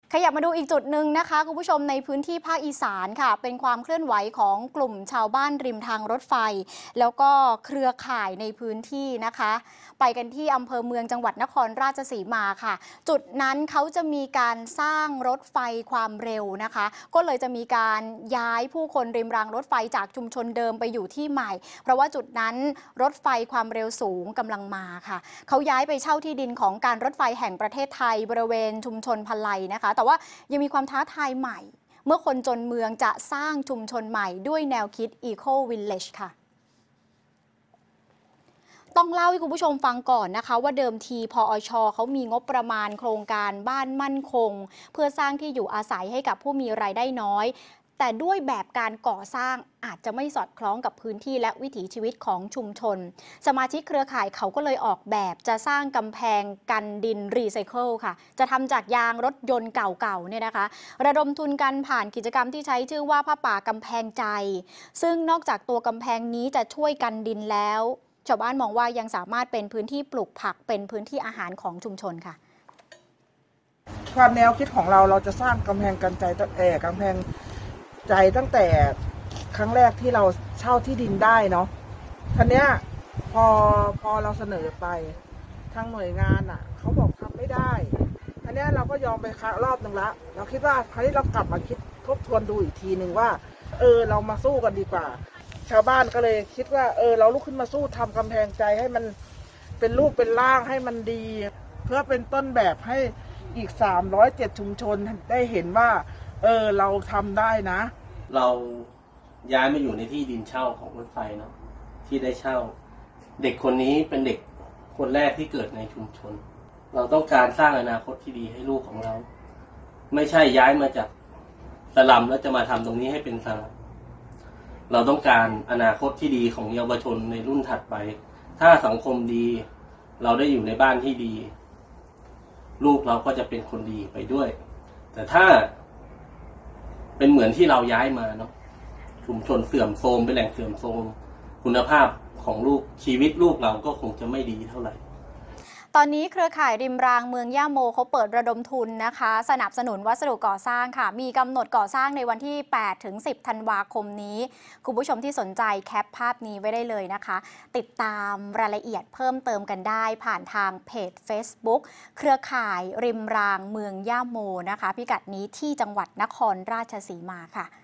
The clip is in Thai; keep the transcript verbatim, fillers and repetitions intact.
ขยับมาดูอีกจุดหนึ่งนะคะคุณผู้ชมในพื้นที่ภาคอีสานค่ะเป็นความเคลื่อนไหวของกลุ่มชาวบ้านริมทางรถไฟแล้วก็เครือข่ายในพื้นที่นะคะไปกันที่อำเภอเมืองจังหวัดนครราชสีมาค่ะจุดนั้นเขาจะมีการสร้างรถไฟความเร็วนะคะก็เลยจะมีการย้ายผู้คนริมรางรถไฟจากชุมชนเดิมไปอยู่ที่ใหม่เพราะว่าจุดนั้นรถไฟความเร็วสูงกำลังมาค่ะเขาย้ายไปเช่าที่ดินของการรถไฟแห่งประเทศไทยบริเวณชุมชนพลัยนะคะแต่ว่ายังมีความท้าทายใหม่เมื่อคนจนเมืองจะสร้างชุมชนใหม่ด้วยแนวคิด Eco Village ค่ะต้องเล่าให้คุณผู้ชมฟังก่อนนะคะว่าเดิมทีพอชเขามีงบประมาณโครงการบ้านมั่นคงเพื่อสร้างที่อยู่อาศัยให้กับผู้มีรายได้น้อยแต่ด้วยแบบการก่อสร้างอาจจะไม่สอดคล้องกับพื้นที่และวิถีชีวิตของชุมชนสมาชิกเครือข่ายเขาก็เลยออกแบบจะสร้างกำแพงกันดินรีไซเคิลค่ะจะทำจากยางรถยนต์เก่าๆเนี่ยนะคะระดมทุนกันผ่านกิจกรรมที่ใช้ชื่อว่าผ้าป่ากำแพงใจซึ่งนอกจากตัวกำแพงนี้จะช่วยกันดินแล้วชาวบ้านมองว่ายังสามารถเป็นพื้นที่ปลูกผักเป็นพื้นที่อาหารของชุมชนค่ะความแนวคิดของเราเราจะสร้างกำแพงกันใจตั้งแต่กำแพงใจตั้งแต่ครั้งแรกที่เราเช่าที่ดินได้เนาะทีเนี้ยพอพอเราเสนอไปทางหน่วยงานอ่ะเขาบอกทำไม่ได้ทีเนี้ยเราก็ยอมไปครั้งรอบหนึ่งละเราคิดว่าคราวนี้เรากลับมาคิดทบทวนดูอีกทีหนึ่งว่าเออเรามาสู้กันดีกว่าชาวบ้านก็เลยคิดว่าเออเราลุกขึ้นมาสู้ทำกำแพงใจให้มันเป็นรูปเป็นร่างให้มันดีเพื่อเป็นต้นแบบให้อีกสามร้อยเจ็ดชุมชนได้เห็นว่าเออเราทำได้นะเราย้ายมาอยู่ในที่ดินเช่าของรถไฟเนาะที่ได้เช่าเด็กคนนี้เป็นเด็กคนแรกที่เกิดในชุมชนเราต้องการสร้างอนาคตที่ดีให้ลูกของเราไม่ใช่ย้ายมาจากสลัมแล้วจะมาทำตรงนี้ให้เป็นสลัมเราต้องการอนาคตที่ดีของเยาวชนในรุ่นถัดไปถ้าสังคมดีเราได้อยู่ในบ้านที่ดีลูกเราก็จะเป็นคนดีไปด้วยแต่ถ้าเป็นเหมือนที่เราย้ายมาเนาะชุมชนเสื่อมโทรมเป็นแหล่งเสื่อมโทรมคุณภาพของลูกชีวิตลูกเราก็คงจะไม่ดีเท่าไหร่ตอนนี้เครือข่ายริมรางเมืองย่าโมเขาเปิดระดมทุนนะคะสนับสนุนวัสดุก่อสร้างค่ะมีกำหนดก่อสร้างในวันที่แปดถึงสิบธันวาคมนี้คุณผู้ชมที่สนใจแคปภาพนี้ไว้ได้เลยนะคะติดตามรายละเอียดเพิ่มเติมกันได้ผ่านทางเพจ Facebook เครือข่ายริมรางเมืองย่าโมนะคะพิกัดนี้ที่จังหวัดนครราชสีมาค่ะ